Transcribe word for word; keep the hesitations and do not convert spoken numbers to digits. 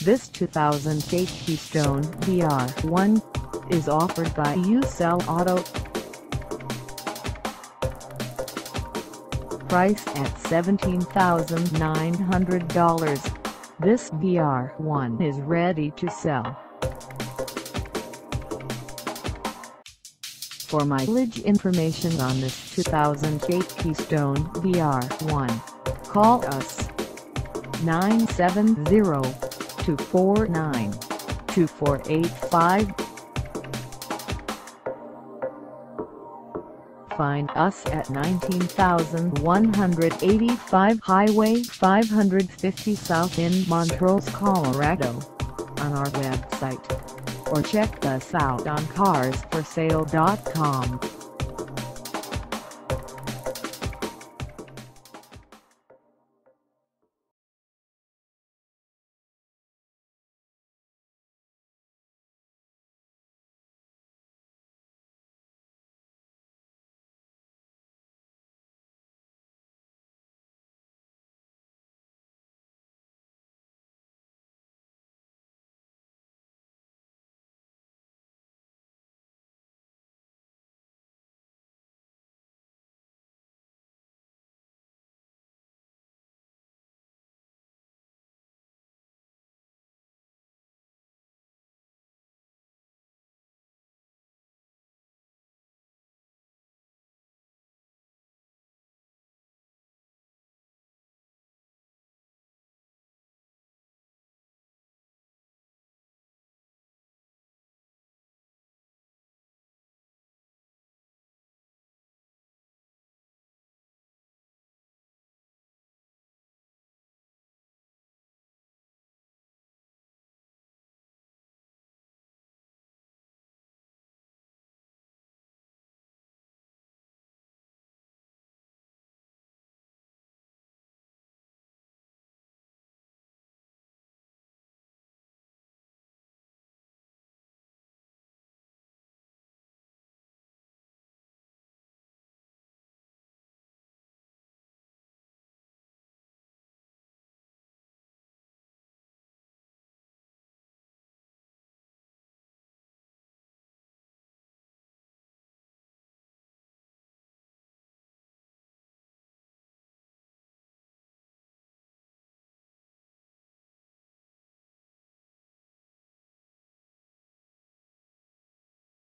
This two thousand eight Keystone V R one is offered by U-Sell Auto. Price at seventeen thousand nine hundred dollars. This V R one is ready to sell. For mileage information on this two thousand eight Keystone V R one, call us nine seven zero, two four nine, two four eight five. Find us at nineteen thousand one hundred eighty-five Highway five fifty South in Montrose, Colorado, on our website, or check us out on cars for sale dot com.